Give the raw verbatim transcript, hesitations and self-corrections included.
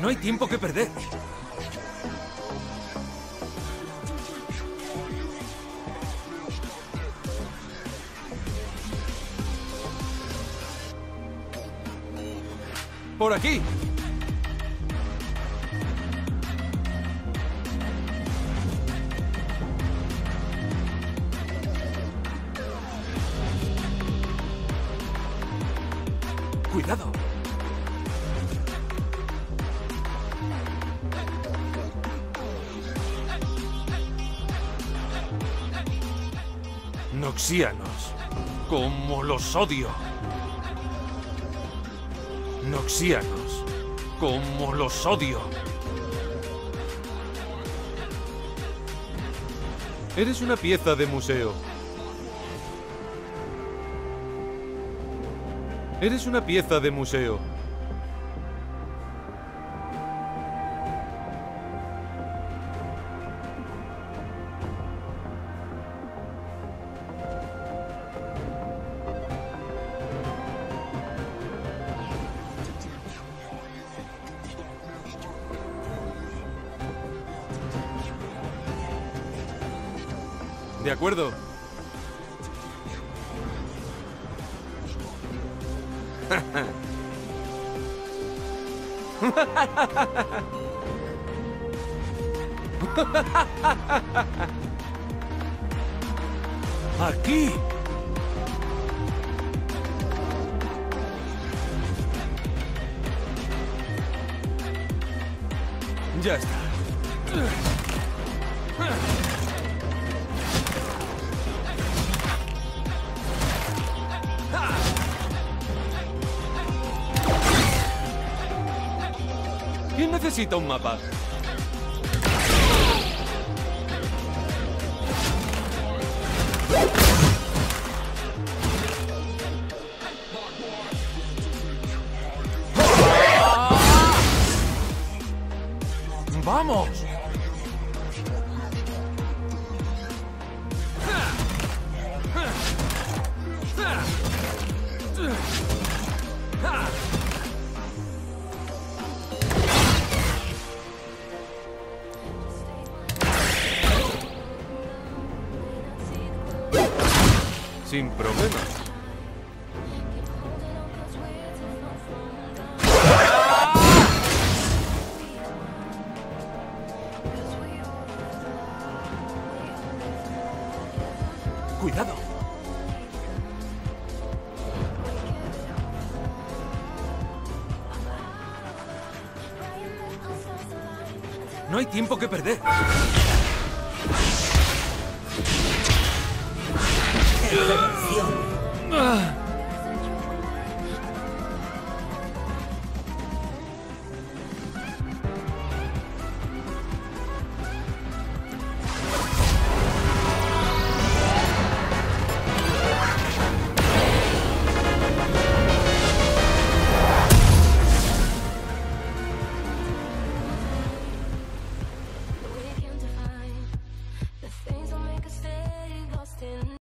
No hay tiempo que perder. ¡Por aquí! ¡Cuidado! Noxianos. ¡Cómo los odio! Noxianos. ¡Cómo los odio! Eres una pieza de museo. Eres una pieza de museo. De acuerdo. Aquí. Ya está. ¿Quién necesita un mapa? ¡Vamos! Sin problemas. ¡Cuidado! No hay tiempo que perder. Intervención.